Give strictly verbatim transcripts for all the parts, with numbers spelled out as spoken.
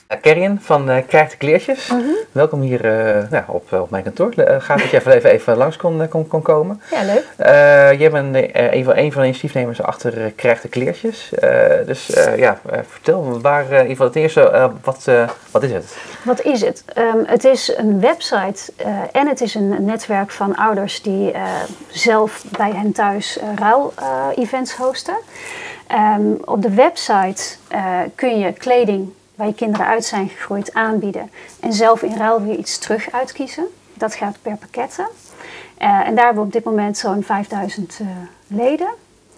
Kerrien van uh, Krijg de Kleertjes. Mm-hmm. Welkom hier uh, nou, op, op mijn kantoor. Uh, gaaf dat je even, even, even langs kon, kon, kon komen. Ja, leuk. Uh, jij bent uh, een, van, een van de initiatiefnemers achter uh, Krijg de Kleertjes. Uh, dus uh, ja, uh, vertel, waar, uh, in ieder geval het eerste, uh, wat, uh, wat is het? Wat is het? Um, het is een website uh, en het is een netwerk van ouders die uh, zelf bij hen thuis uh, ruil-events uh, hosten. Um, op de website uh, kun je kleding waar je kinderen uit zijn gegroeid aanbieden en zelf in ruil weer iets terug uitkiezen. Dat gaat per pakketten. Uh, en daar hebben we op dit moment zo'n vijfduizend uh, leden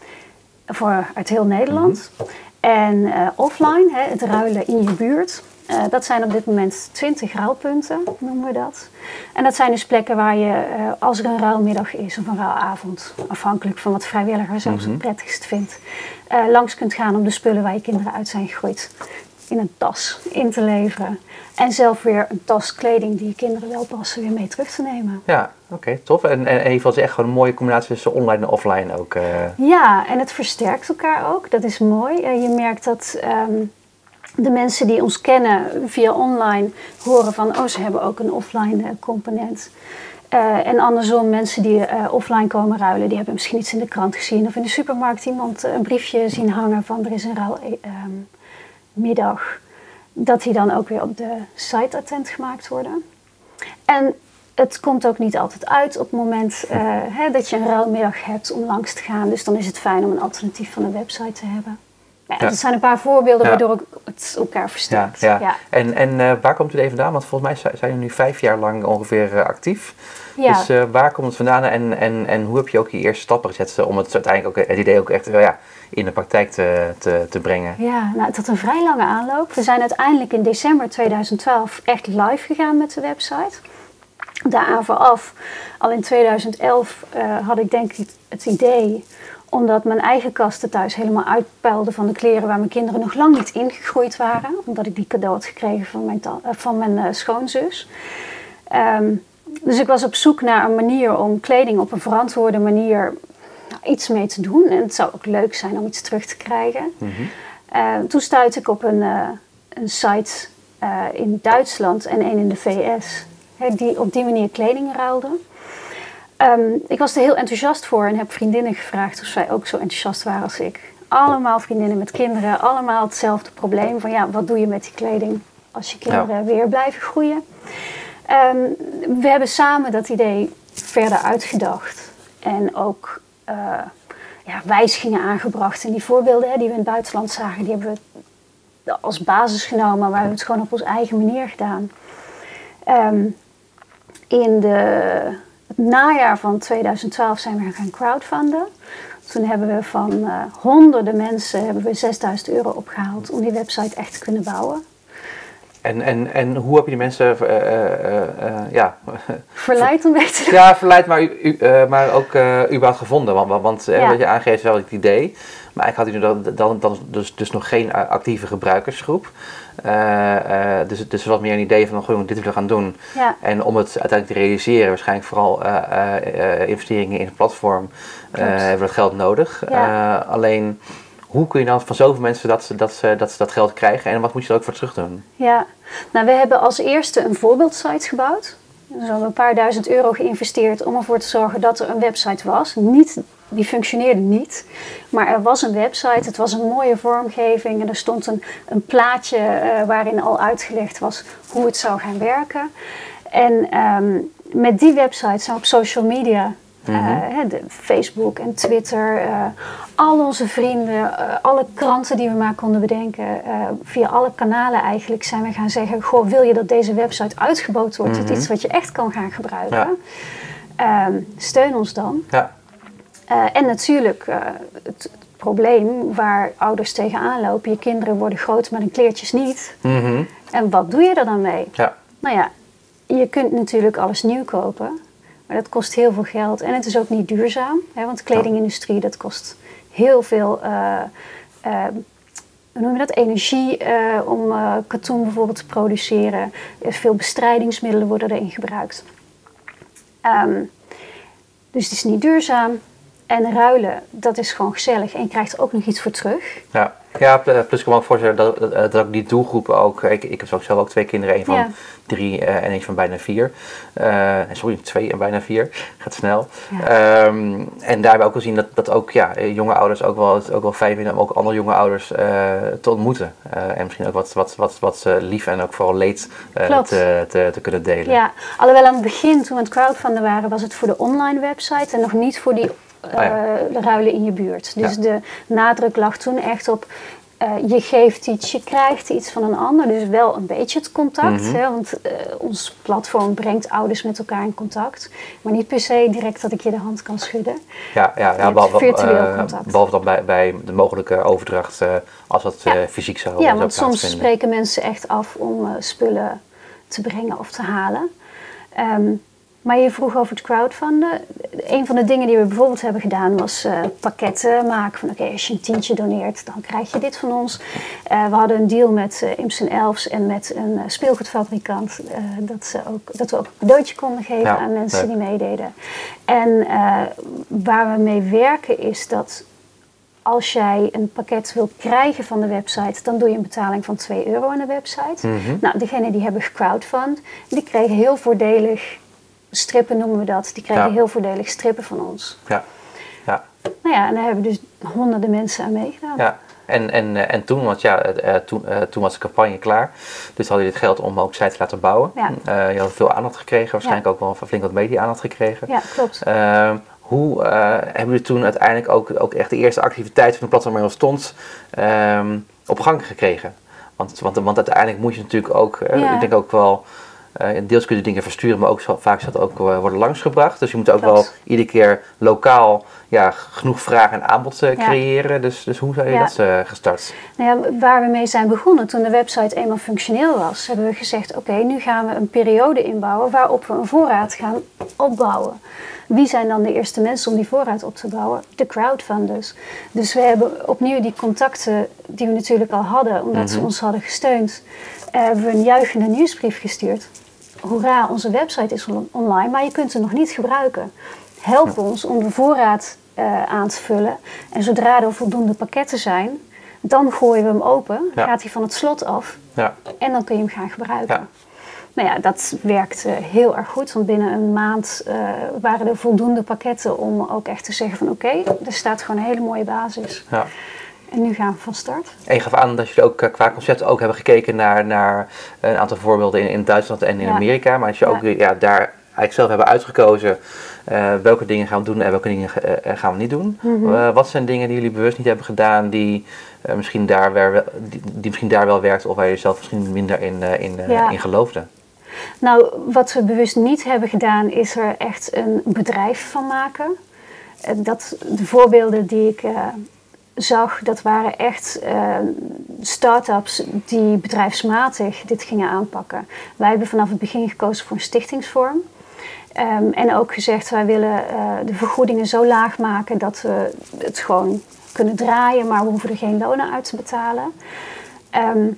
voor, uit heel Nederland. Mm-hmm. En uh, offline, hè, het ruilen in je buurt. Uh, dat zijn op dit moment twintig ruilpunten, noemen we dat. En dat zijn dus plekken waar je, uh, als er een ruilmiddag is of een ruilavond, afhankelijk van wat vrijwilliger zelfs mm-hmm. het prettigst vindt, uh, langs kunt gaan om de spullen waar je kinderen uit zijn gegroeid in een tas in te leveren. En zelf weer een tas kleding die je kinderen wel passen weer mee terug te nemen. Ja, oké, okay, tof. En, en in ieder geval is echt gewoon een mooie combinatie tussen online en offline ook. Uh... Ja, en het versterkt elkaar ook. Dat is mooi. Uh, je merkt dat um, de mensen die ons kennen via online horen van, oh, ze hebben ook een offline uh, component. Uh, en andersom, mensen die uh, offline komen ruilen, die hebben misschien iets in de krant gezien of in de supermarkt iemand uh, een briefje zien hangen van er is een ruil um, middag, dat die dan ook weer op de site attent gemaakt worden. En het komt ook niet altijd uit op het moment uh, hè, dat je een ruilmiddag hebt om langs te gaan. Dus dan is het fijn om een alternatief van een website te hebben. Ja, ja. Dat zijn een paar voorbeelden ja. waardoor het elkaar versterkt. Ja, ja. Ja. En, en uh, waar komt u even vandaan? Want volgens mij zijn jullie nu vijf jaar lang ongeveer uh, actief. Ja. Dus uh, waar komt het vandaan en, en, en hoe heb je ook je eerste stappen gezet om het uiteindelijk ook, het idee ook echt uh, ja, in de praktijk te, te, te brengen? Ja, nou, het had een vrij lange aanloop. We zijn uiteindelijk in december tweeduizend twaalf echt live gegaan met de website. Daar vooraf, al in tweeduizend elf, uh, had ik denk ik het idee, omdat mijn eigen kasten thuis helemaal uitpuilden van de kleren waar mijn kinderen nog lang niet ingegroeid waren. Omdat ik die cadeau had gekregen van mijn, ta- uh, van mijn uh, schoonzus. Um, dus ik was op zoek naar een manier om kleding op een verantwoorde manier nou, iets mee te doen. En het zou ook leuk zijn om iets terug te krijgen. Mm-hmm. Uh, toen stuitte ik op een, uh, een site uh, in Duitsland en een in de V S. Hè, die op die manier kleding ruilden. Um, ik was er heel enthousiast voor en heb vriendinnen gevraagd of zij ook zo enthousiast waren als ik. Allemaal vriendinnen met kinderen, allemaal hetzelfde probleem van ja, wat doe je met die kleding als je kinderen ja. weer blijven groeien. Um, we hebben samen dat idee verder uitgedacht en ook uh, ja, wijzigingen aangebracht. En die voorbeelden hè, die we in het buitenland zagen, die hebben we als basis genomen, maar we hebben het gewoon op onze eigen manier gedaan. Um, in de... Het najaar van tweeduizend twaalf zijn we gaan crowdfunden. Toen hebben we van uh, honderden mensen hebben we zesduizend euro opgehaald om die website echt te kunnen bouwen. En, en, en hoe heb je die mensen uh, uh, uh, ja, verleid om mee te doen? Ja, verleid, maar, u, uh, maar ook uh, überhaupt gevonden. Want, want ja. uh, wat je aangeeft is wel het idee. Maar eigenlijk had u dan, dan, dan dus, dus nog geen actieve gebruikersgroep. Uh, uh, dus, dus wat meer een idee van, goh, dit willen we gaan doen. Ja. En om het uiteindelijk te realiseren, waarschijnlijk vooral uh, uh, uh, investeringen in het platform, uh, hebben we dat geld nodig. Ja. Uh, alleen, hoe kun je dan van zoveel mensen dat ze dat, dat, dat, dat geld krijgen en wat moet je er ook voor terug doen? Ja, nou we hebben als eerste een voorbeeldsite gebouwd. Dus we hebben een paar duizend euro geïnvesteerd om ervoor te zorgen dat er een website was. Niet, die functioneerde niet, maar er was een website, het was een mooie vormgeving en er stond een, een plaatje uh, waarin al uitgelegd was hoe het zou gaan werken. En um, met die website zijn we op social media, mm-hmm. uh, de Facebook en Twitter, uh, al onze vrienden, uh, alle kranten die we maar konden bedenken, uh, via alle kanalen eigenlijk zijn we gaan zeggen, goh, wil je dat deze website uitgeboden wordt tot mm-hmm. iets wat je echt kan gaan gebruiken? Ja. Um, steun ons dan. Ja. Uh, en natuurlijk uh, het, het probleem waar ouders tegenaan lopen. Je kinderen worden groot, maar hun kleertjes niet. Mm-hmm. En wat doe je er dan mee? Ja. Nou ja, je kunt natuurlijk alles nieuw kopen. Maar dat kost heel veel geld. En het is ook niet duurzaam. Hè, want de kledingindustrie, dat kost heel veel uh, uh, hoe noem je dat? energie uh, om uh, katoen bijvoorbeeld te produceren. Veel bestrijdingsmiddelen worden erin gebruikt. Um, dus het is niet duurzaam. En ruilen, dat is gewoon gezellig. En je krijgt er ook nog iets voor terug. Ja. Ja, plus ik kan me ook voorstellen dat, dat, dat ook die doelgroepen ook, ik, ik heb ook zelf ook twee kinderen, een van ja. drie uh, en een van bijna vier. Uh, sorry, twee en bijna vier, gaat snel. Ja. Um, en daarbij ook gezien dat, dat ook ja, jonge ouders ook wel, ook wel fijn vinden om ook andere jonge ouders uh, te ontmoeten. Uh, en misschien ook wat, wat, wat, wat uh, lief en ook vooral leed uh, te, te, te kunnen delen. Ja, alhoewel aan het begin toen we het crowdfunden waren, was het voor de online website en nog niet voor die Uh, oh ja. de ruilen in je buurt. Dus ja. de nadruk lag toen echt op uh, je geeft iets, je krijgt iets van een ander. Dus wel een beetje het contact. Mm-hmm. Hè, want uh, ons platform brengt ouders met elkaar in contact. Maar niet per se direct dat ik je de hand kan schudden. Ja, ja, ja behalve, virtueel uh, contact. Behalve dan bij, bij de mogelijke overdracht uh, als dat ja. uh, fysiek zou Ja, want soms spreken mensen echt af om uh, spullen te brengen of te halen. Um, Maar je vroeg over het crowdfunden. Een van de dingen die we bijvoorbeeld hebben gedaan was uh, pakketten maken. Van oké, okay, als je een tientje doneert, dan krijg je dit van ons. Uh, we hadden een deal met uh, Imsen Elfs en met een uh, speelgoedfabrikant. Uh, dat, ze ook, dat we ook een cadeautje konden geven ja, aan mensen nee. die meededen. En uh, waar we mee werken is dat als jij een pakket wilt krijgen van de website, dan doe je een betaling van twee euro aan de website. Mm-hmm. Nou, degenen die hebben gecrowdfund, die kregen heel voordelig... Strippen noemen we dat. Die kregen ja. heel voordelig strippen van ons. Ja. ja. Nou ja, en daar hebben dus honderden mensen aan meegedaan. Ja. En, en, en toen, want ja, uh, toen, uh, toen was de campagne klaar. Dus hadden je dit geld om ook site te laten bouwen. Ja. Uh, je had veel aandacht gekregen. Waarschijnlijk ja. ook wel flink wat media-aandacht gekregen. Ja, klopt. Uh, hoe uh, hebben jullie toen uiteindelijk ook, ook echt de eerste activiteit van de platform waar je al stond um, op gang gekregen? Want, want, want uiteindelijk moet je natuurlijk ook, uh, ja. ik denk ook wel... Uh, deels kun je dingen versturen, maar ook zo, vaak zal dat ook uh, worden langsgebracht. Dus je moet ook Klopt. wel iedere keer lokaal ja, genoeg vraag en aanbod uh, creëren. Ja. Dus, dus hoe zijn je ja. dat uh, gestart? Nou ja, waar we mee zijn begonnen, toen de website eenmaal functioneel was, hebben we gezegd, oké, okay, nu gaan we een periode inbouwen waarop we een voorraad gaan opbouwen. Wie zijn dan de eerste mensen om die voorraad op te bouwen? De crowdfunders. Dus we hebben opnieuw die contacten die we natuurlijk al hadden, omdat mm-hmm. ze ons hadden gesteund, uh, hebben we een juichende nieuwsbrief gestuurd. Hoera, onze website is online, maar je kunt ze nog niet gebruiken. Help ons om de voorraad uh, aan te vullen. En zodra er voldoende pakketten zijn, dan gooien we hem open. Ja. Gaat hij van het slot af. Ja. En dan kun je hem gaan gebruiken. Ja. Nou ja, dat werkt uh, heel erg goed. Want binnen een maand uh, waren er voldoende pakketten om ook echt te zeggen van oké, okay, er staat gewoon een hele mooie basis. Ja. En nu gaan we van start. En je gaf aan dat jullie ook qua concept ook hebben gekeken naar, naar een aantal voorbeelden in, in Duitsland en in ja. Amerika. Maar als je ook ja. Ja, daar eigenlijk zelf hebben uitgekozen uh, welke dingen gaan we doen en welke dingen uh, gaan we niet doen. Mm-hmm. Uh, wat zijn dingen die jullie bewust niet hebben gedaan die, uh, misschien, daar wel, die, die misschien daar wel werkt of waar je zelf misschien minder in, uh, in, uh, ja. in geloofde? Nou, wat we bewust niet hebben gedaan is er echt een bedrijf van maken. Uh, dat, de voorbeelden die ik... Uh, zag, dat waren echt uh, start-ups die bedrijfsmatig dit gingen aanpakken. Wij hebben vanaf het begin gekozen voor een stichtingsvorm. Um, en ook gezegd, wij willen uh, de vergoedingen zo laag maken dat we het gewoon kunnen draaien, maar we hoeven er geen lonen uit te betalen. Um,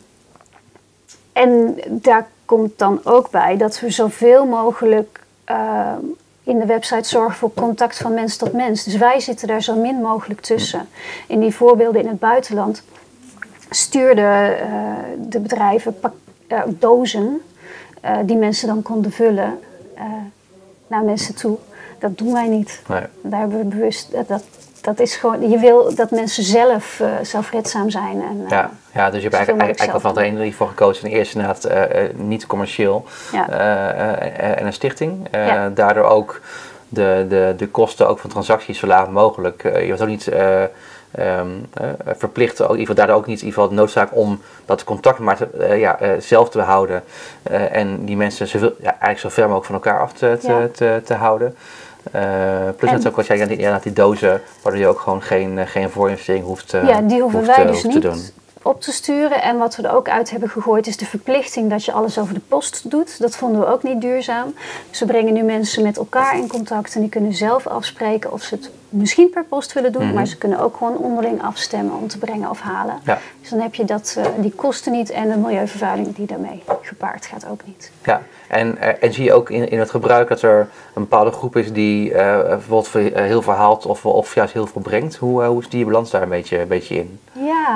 en daar komt dan ook bij dat we zoveel mogelijk uh, in de website zorgen voor contact van mens tot mens. Dus wij zitten daar zo min mogelijk tussen. In die voorbeelden in het buitenland stuurden uh, de bedrijven pak, uh, dozen uh, die mensen dan konden vullen uh, naar mensen toe. Dat doen wij niet. Nee. Daar hebben we bewust... Dat, dat, dat is gewoon, je wil dat mensen zelf uh, zelfredzaam zijn. En, uh, ja, ja, dus je hebt eigenlijk, eigenlijk van de ene voor gekozen. En eerst inderdaad uh, uh, niet commercieel ja. uh, uh, en een stichting. Uh, ja. Daardoor ook de, de, de kosten ook van transacties zo laag mogelijk. Uh, je was ook niet uh, um, uh, verplicht, ook, in ieder geval, daardoor ook niet in ieder geval de noodzaak om dat contact maar te, uh, ja, uh, zelf te houden. Uh, en die mensen zoveel, ja, eigenlijk zo ver mogelijk van elkaar af te, te, ja. te, te houden. Uh, plus net ook wat jij ja, ja, die dozen, waardoor je ook gewoon geen, uh, geen voorinvestering hoeft, uh, ja, die hoeven hoeft, wij uh, dus hoeft niet te doen. Op te sturen. En wat we er ook uit hebben gegooid is de verplichting dat je alles over de post doet. Dat vonden we ook niet duurzaam. Dus we brengen nu mensen met elkaar in contact en die kunnen zelf afspreken of ze het misschien per post willen doen, mm-hmm. maar ze kunnen ook gewoon onderling afstemmen om te brengen of halen. Ja. Dus dan heb je dat, uh, die kosten niet en de milieuvervuiling die daarmee gepaard gaat ook niet. Ja, en, uh, en zie je ook in, in het gebruik dat er een bepaalde groep is die uh, bijvoorbeeld heel veel haalt of, of juist heel veel brengt. Hoe, uh, hoe is die balans daar een beetje, een beetje in? Ja,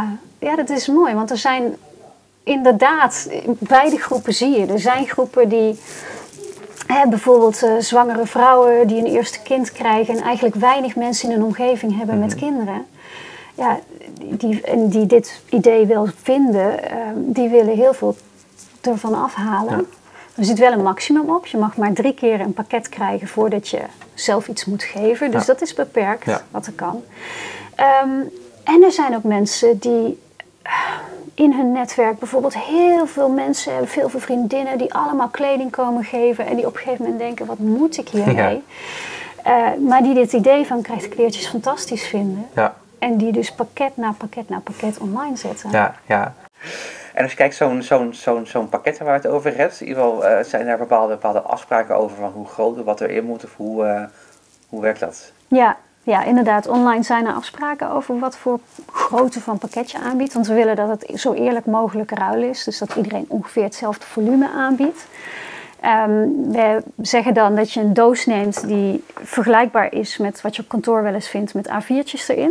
ja, dat is mooi, want er zijn inderdaad, beide groepen zie je. Er zijn groepen die, hè, bijvoorbeeld uh, zwangere vrouwen die een eerste kind krijgen en eigenlijk weinig mensen in hun omgeving hebben mm-hmm. met kinderen. Ja, die, en die dit idee wel vinden, uh, die willen heel veel ervan afhalen. Ja. Er zit wel een maximum op. Je mag maar drie keer een pakket krijgen voordat je zelf iets moet geven. Dus ja. dat is beperkt ja. wat er kan. Um, en er zijn ook mensen die in hun netwerk bijvoorbeeld heel veel mensen hebben, veel, veel vriendinnen die allemaal kleding komen geven en die op een gegeven moment denken, wat moet ik hiermee? Ja. Uh, maar die dit idee van krijg de kleertjes fantastisch vinden. Ja. En die dus pakket na pakket na pakket online zetten. Ja, ja. En als je kijkt, zo'n zo'n zo'n zo'n pakket waar je het over hebt, in ieder geval uh, zijn er bepaalde, bepaalde afspraken over van hoe groot, wat erin moet of hoe, uh, hoe werkt dat? Ja, ja, inderdaad. Online zijn er afspraken over wat voor grootte van pakket je aanbiedt. Want we willen dat het zo eerlijk mogelijk ruil is. Dus dat iedereen ongeveer hetzelfde volume aanbiedt. Um, we zeggen dan dat je een doos neemt die vergelijkbaar is met wat je op kantoor wel eens vindt met A viertjes erin.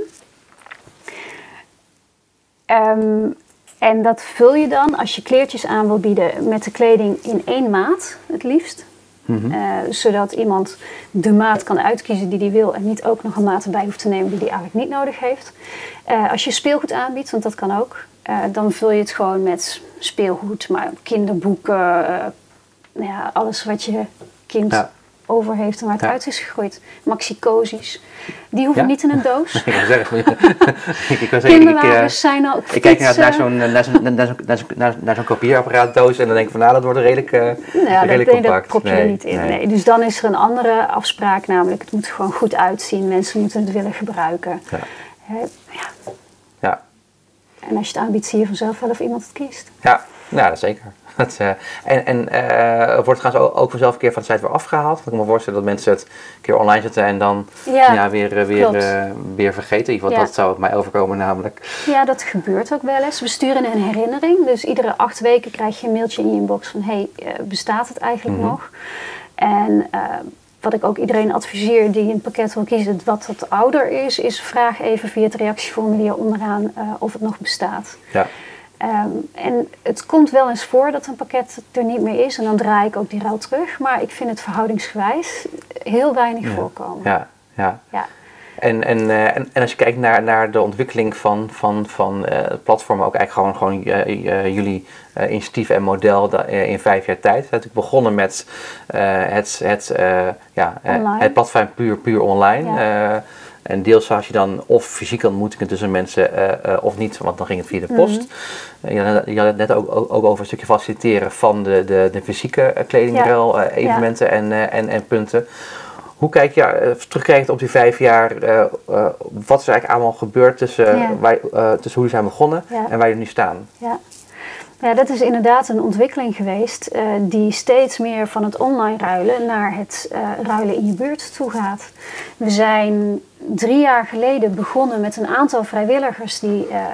Um, en dat vul je dan als je kleertjes aan wil bieden met de kleding in één maat het liefst. Mm-hmm. Uh, zodat iemand de maat kan uitkiezen die hij wil en niet ook nog een maat erbij hoeft te nemen die hij eigenlijk niet nodig heeft. Uh, als je speelgoed aanbiedt, want dat kan ook, uh, dan vul je het gewoon met speelgoed, maar kinderboeken, uh, nou ja, alles wat je kind ja. over heeft en waar het ja. uit is gegooid. Maxi-cozies. Die hoeven ja? niet in een doos. Ik wil zeggen, ik wil zeggen, kinderwagens zijn ook Ik kijk naar, naar zo'n naar zo'n naar zo'n naar zo'n naar, naar zo'n kopieerapparaatdoos en dan denk ik van nou, dat wordt redelijk, uh, ja, redelijk dat, compact. Dat prop je nee, er niet in. Nee. Nee. Dus dan is er een andere afspraak, namelijk het moet er gewoon goed uitzien. Mensen moeten het willen gebruiken. Ja. Uh, ja. ja. En als je het aanbiedt, zie je vanzelf wel of iemand het kiest. Ja, ja, dat zeker. Dat, uh, en en uh, wordt het ook, ook vanzelf een keer van de site weer afgehaald? Want ik kan me voorstellen dat mensen het een keer online zetten en dan ja, ja, weer, weer, uh, weer vergeten. In ieder geval, ja. dat zou het mij overkomen namelijk. Ja, dat gebeurt ook wel eens. We sturen een herinnering. Dus iedere acht weken krijg je een mailtje in je inbox van hey, uh, bestaat het eigenlijk mm-hmm. nog? En uh, wat ik ook iedereen adviseer die een pakket wil kiezen wat wat ouder is, is vraag even via het reactieformulier onderaan uh, of het nog bestaat. Ja. Um, en het komt wel eens voor dat een pakket er niet meer is en dan draai ik ook die ruil terug. Maar ik vind het verhoudingsgewijs heel weinig ja. voorkomen. Ja, ja. ja. En, en, uh, en, en als je kijkt naar, naar de ontwikkeling van, van, van uh, platformen, ook eigenlijk gewoon, gewoon uh, uh, jullie uh, initiatief en model da, uh, in vijf jaar tijd. Het is natuurlijk begonnen met uh, het, het, uh, ja, uh, het platform puur, puur online. Ja. Uh, En deels had je dan of fysieke ontmoetingen tussen mensen uh, uh, of niet, want dan ging het via de post. Mm-hmm. Je, had, je had het net ook, ook, ook over een stukje faciliteren van de, de, de fysieke kledingruil, ja. uh, evenementen ja. en, uh, en, en punten. Hoe kijk je uh, terugkijkt op die vijf jaar, uh, uh, wat is eigenlijk allemaal gebeurd tussen, ja. waar, uh, tussen hoe we zijn begonnen ja. en waar je nu staan? Ja. Ja, dat is inderdaad een ontwikkeling geweest uh, die steeds meer van het online ruilen naar het uh, ruilen in je buurt toe gaat. We zijn drie jaar geleden begonnen met een aantal vrijwilligers die uh,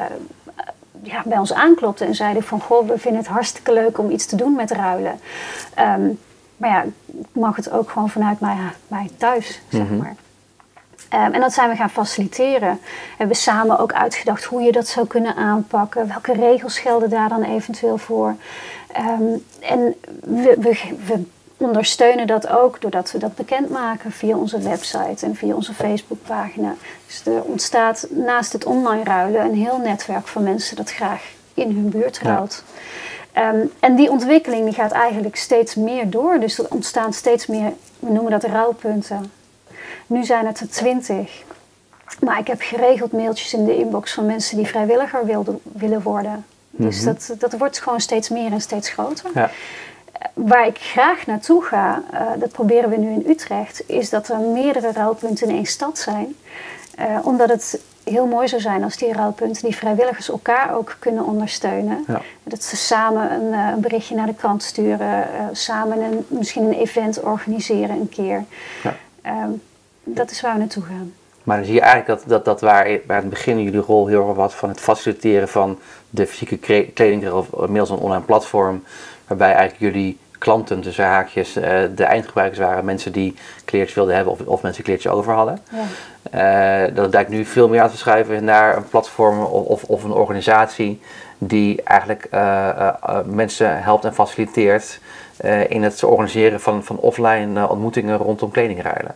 ja, bij ons aanklopten en zeiden van goh, we vinden het hartstikke leuk om iets te doen met ruilen. Um, maar ja, ik mag het ook gewoon vanuit mij, mij thuis, zeg mm-hmm. maar. Um, en dat zijn we gaan faciliteren. We hebben samen ook uitgedacht hoe je dat zou kunnen aanpakken. Welke regels gelden daar dan eventueel voor. Um, en we, we, we ondersteunen dat ook doordat we dat bekendmaken via onze website en via onze Facebookpagina. Dus er ontstaat naast het online ruilen een heel netwerk van mensen dat graag in hun buurt ruilt. Ja. Um, en die ontwikkeling die gaat eigenlijk steeds meer door. Dus er ontstaan steeds meer, we noemen dat ruilpunten. Nu zijn het er twintig. Maar ik heb geregeld mailtjes in de inbox van mensen die vrijwilliger wilde, willen worden. Mm-hmm. Dus dat, dat wordt gewoon steeds meer en steeds groter. Ja. Waar ik graag naartoe ga, uh, dat proberen we nu in Utrecht, is dat er meerdere ruilpunten in één stad zijn. Uh, omdat het heel mooi zou zijn als die ruilpunten, die vrijwilligers elkaar ook kunnen ondersteunen. Ja. Dat ze samen een, uh, een berichtje naar de krant sturen, uh, samen een, misschien een event organiseren een keer. Ja. Um, dat is waar we naartoe gaan. Maar dan zie je eigenlijk dat, dat, dat waar, waar in het begin jullie rol heel erg was van het faciliteren van de fysieke kleding middels een online platform, waarbij eigenlijk jullie klanten, tussen haakjes, uh, de eindgebruikers waren, mensen die kleertjes wilden hebben of, of mensen kleertjes over hadden. Uh, dat het eigenlijk nu veel meer aan te verschuiven naar een platform of, of, of een organisatie die eigenlijk uh, uh, uh, mensen helpt en faciliteert uh, in het organiseren van, van offline uh, ontmoetingen rondom kledingruilen.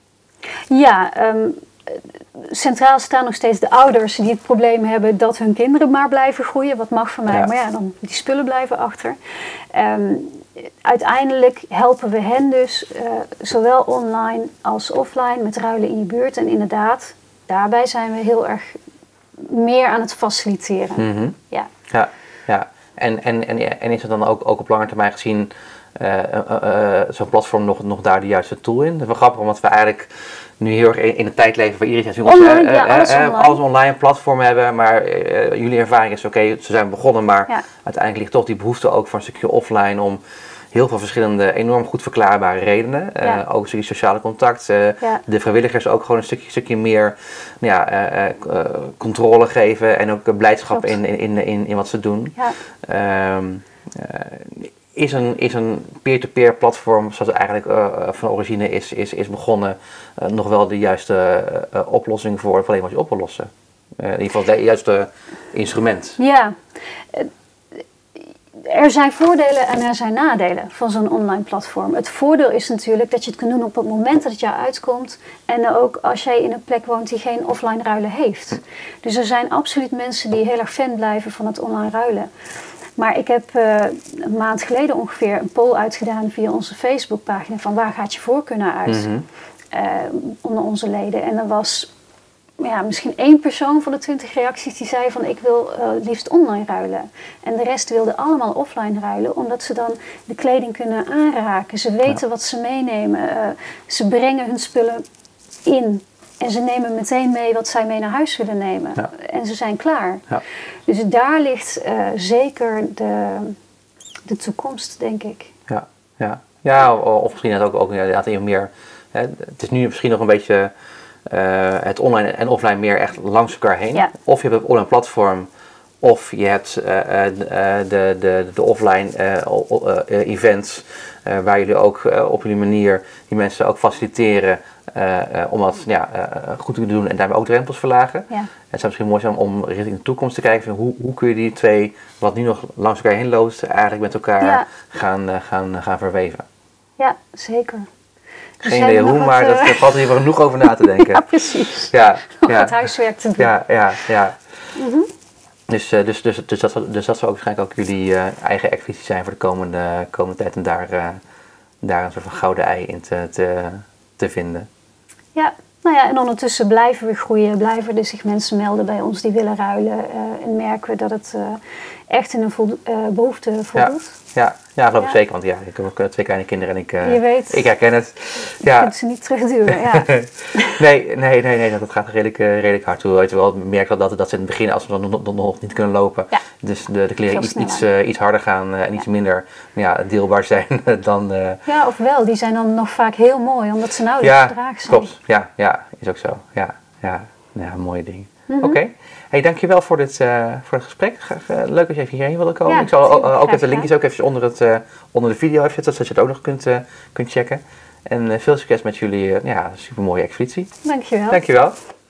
Ja, um, centraal staan nog steeds de ouders die het probleem hebben dat hun kinderen maar blijven groeien. Wat mag van mij, ja. maar ja, dan die spullen blijven achter. Um, uiteindelijk helpen we hen dus uh, zowel online als offline met ruilen in je buurt. En inderdaad, daarbij zijn we heel erg meer aan het faciliteren. Mm-hmm. Ja, ja, ja. En, en, en, en is er dan ook, ook op lange termijn gezien uh, uh, uh, zo'n platform nog, nog daar de juiste tool in? Dat is wel grappig, omdat we eigenlijk nu heel erg in, in de tijd leven waar iedereen online, uh, ja, alles, uh, online. alles online platform hebben. Maar uh, jullie ervaring is oké, okay, ze zijn begonnen, maar ja. uiteindelijk ligt toch die behoefte ook voor een stukje offline om heel veel verschillende, enorm goed verklaarbare redenen. Ja. Uh, ook een stukje sociale contact. Uh, ja. De vrijwilligers ook gewoon een stukje, stukje meer nou ja, uh, uh, controle geven en ook blijdschap in, in, in, in wat ze doen. Ja. Um, uh, is, een, is een peer-to-peer platform, zoals het eigenlijk uh, van origine is, is, is begonnen, uh, nog wel de juiste uh, oplossing voor het probleem wat je op wil lossen? Uh, in ieder geval het juiste instrument. Ja. Uh, Er zijn voordelen en er zijn nadelen van zo'n online platform. Het voordeel is natuurlijk dat je het kunt doen op het moment dat het jou uitkomt. En ook als jij in een plek woont die geen offline ruilen heeft. Dus er zijn absoluut mensen die heel erg fan blijven van het online ruilen. Maar ik heb uh, een maand geleden ongeveer een poll uitgedaan via onze Facebookpagina van waar gaat je voorkeur naar uit? Mm-hmm. uh, onder onze leden. En er was ja, misschien één persoon van de twintig reacties die zei van ik wil uh, liefst online ruilen. En de rest wilde allemaal offline ruilen, omdat ze dan de kleding kunnen aanraken. Ze weten ja. wat ze meenemen. Uh, ze brengen hun spullen in. En ze nemen meteen mee wat zij mee naar huis willen nemen. Ja. En ze zijn klaar. Ja. Dus daar ligt uh, zeker de, de toekomst, denk ik. Ja, ja. ja of misschien ook, ook inderdaad even meer. Hè, het is nu misschien nog een beetje Uh, het online en offline meer echt langs elkaar heen. Ja. Of je hebt een online platform, of je hebt uh, uh, de, de, de offline uh, uh, events, uh, waar jullie ook uh, op jullie manier die mensen ook faciliteren uh, uh, om dat ja, uh, goed te doen en daarmee ook drempels verlagen. Ja. Het zou misschien mooi zijn om richting de toekomst te kijken van hoe, hoe kun je die twee, wat nu nog langs elkaar heen loopt, eigenlijk met elkaar ja. gaan, uh, gaan, gaan verweven. Ja, zeker. Geen idee hoe, maar dat, er valt hier wel genoeg over na te denken. Ja, precies. Ja, nog ja. wat huiswerk te doen. Ja, ja, ja. Mm-hmm. Dus, dus, dus, dus, dus, dat, dus dat zou ook waarschijnlijk ook jullie uh, eigen acquisitie zijn voor de komende, komende tijd. En daar, uh, daar een soort van gouden ei in te, te, te vinden. Ja, nou ja, en ondertussen blijven we groeien. Blijven er zich mensen melden bij ons die willen ruilen. Uh, en merken we dat het uh, echt in een vo- uh, behoefte voldoet. Ja, ja, ja geloof ja. ik zeker. Want ja, ik heb ook uh, twee kleine kinderen en ik, uh, je weet, ik herken het. Je ja. kunt ze niet terugduwen, ja. nee, nee, nee, nee, dat gaat redelijk, uh, redelijk hard toe. Terwijl ik merk dat, dat ze in het begin, als we dan nog, nog niet kunnen lopen, ja. dus de, de kleren iets, iets, uh, iets harder gaan uh, en ja. iets minder ja, deelbaar zijn dan... Uh, ja, ofwel, die zijn dan nog vaak heel mooi, omdat ze nauwelijks ja, gedragen zijn. Klopt, ja, ja, is ook zo. Ja, ja, ja mooie ding. Mm-hmm. Oké. Okay. Hey, dankjewel voor dit, uh, voor het gesprek. Graag, uh, leuk dat je even hierheen wilde komen. Ja, ik zal uh, ook even de linkjes ook even onder, het, uh, onder de video even zetten, zodat je het ook nog kunt, uh, kunt checken. En uh, veel succes met jullie uh, ja, supermooie expeditie. Dankjewel. Dankjewel.